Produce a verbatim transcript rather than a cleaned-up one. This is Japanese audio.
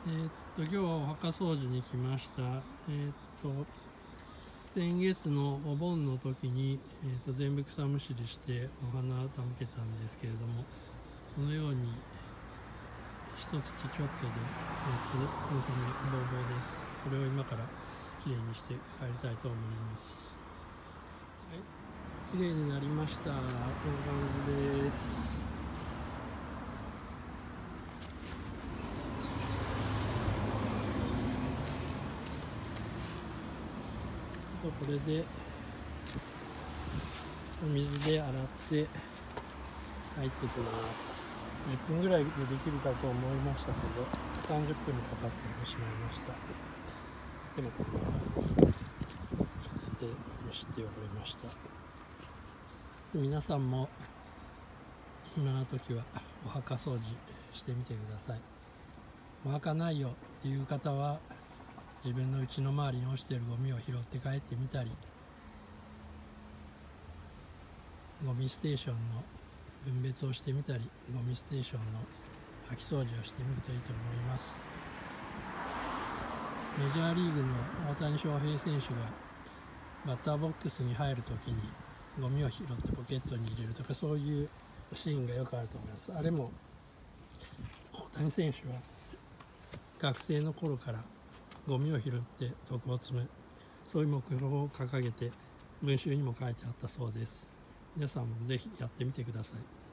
えーっと今日はお墓掃除に来ました。えーっと先月のお盆の時に、えーっと全部草むしりしてお花を手向けたんですけれども、このように一月ちょっとで熱のためボーボーです。これを今からきれいにして帰りたいと思います。はい、きれいになりました。こんな感じです。これでお水で洗って入ってきます。じゅっぷんぐらいでできるかと思いましたけどさんじゅっぷんもかかってしまいました。でもこんな感じで蒸しておりました。皆さんも今の時はお墓掃除してみてください。お墓ないよっていう方は自分の家の周りに落ちているゴミを拾って帰ってみたり、ゴミステーションの分別をしてみたり、ゴミステーションの掃き掃除をしてみるといいと思います。メジャーリーグの大谷翔平選手がバッターボックスに入るときにゴミを拾ってポケットに入れるとか、そういうシーンがよくあると思います。あれも大谷選手は学生の頃からゴミを拾って徳を積む、そういう目標を掲げて文集にも書いてあったそうです。皆さんもぜひやってみてください。